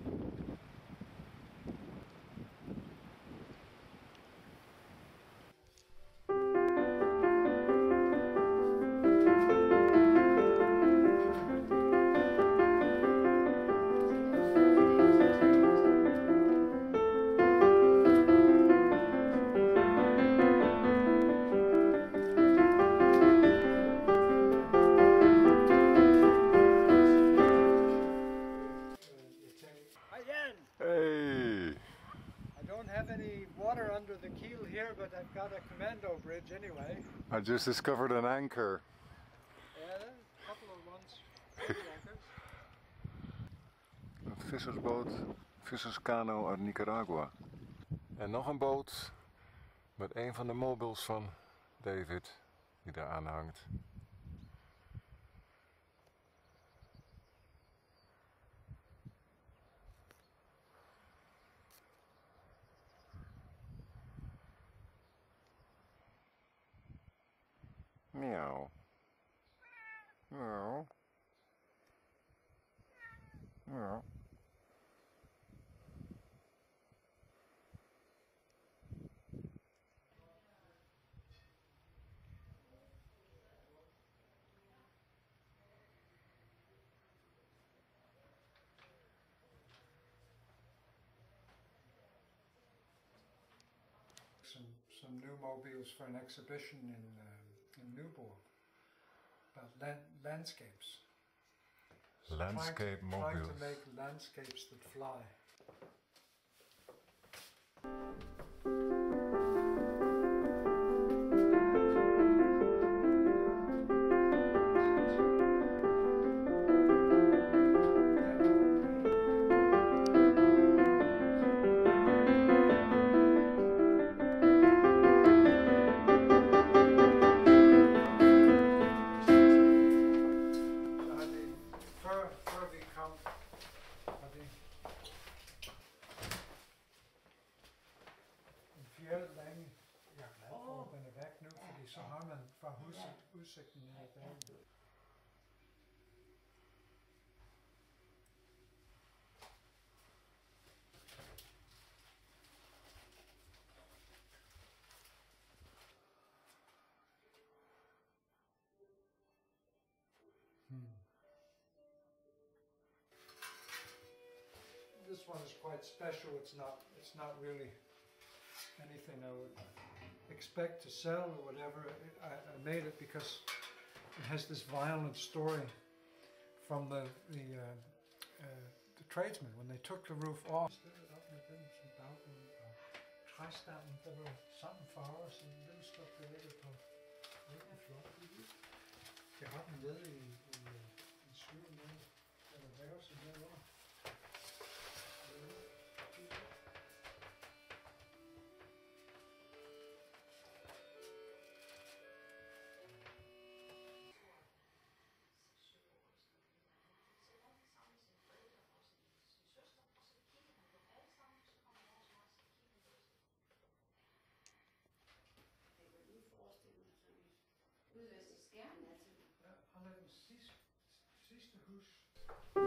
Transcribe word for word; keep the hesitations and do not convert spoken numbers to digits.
Under the keel here, but I've got a commando bridge anyway. I just discovered an anchor. Yeah, a couple of ones. Anchors. Een vissersboot, visserskano uit Nicaragua. En nog een boot met een van de mobiles van David die daar aan hangt. Meow. Meow. Meow. Some, some new mobiles for an exhibition in, uh, in Newborg about land, landscapes. Landscape trying to, mobiles. Trying to make landscapes that fly. Så har man fra udsigten her i dag. Hmm. This one is quite special. It's not. It's not really anything I would expect to sell or whatever. I, I made it because it has this violent story from the the, uh, uh, the tradesmen when they took the roof off. Træstammen, der var sammen farver, så den stod bevæget på rigtig flot. Jeg har den nede i, i, i skyen nede, eller værelsen derovre. Ja, han er den sidste, sidste hus.